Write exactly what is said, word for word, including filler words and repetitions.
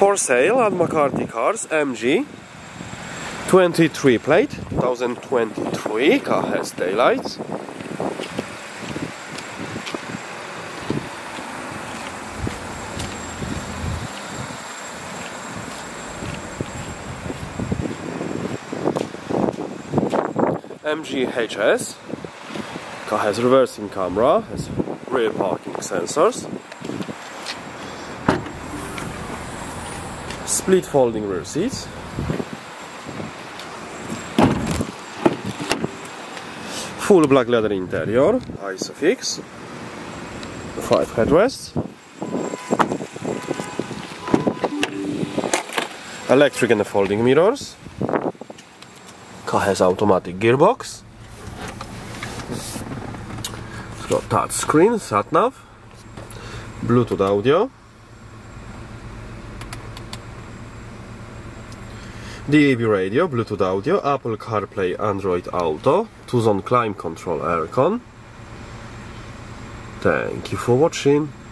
For sale at McCarthy Cars, M G twenty-three plate, twenty twenty-three. Car has taillights. M G H S. Car has reversing camera, has rear parking sensors, split folding rear seats, full black leather interior, ISOFIX, five headrests, electric and folding mirrors. Car has automatic gearbox. It's got touch screen, sat nav, Bluetooth audio, D A B radio, Bluetooth audio, Apple CarPlay, Android Auto, two-zone climate control aircon. Thank you for watching.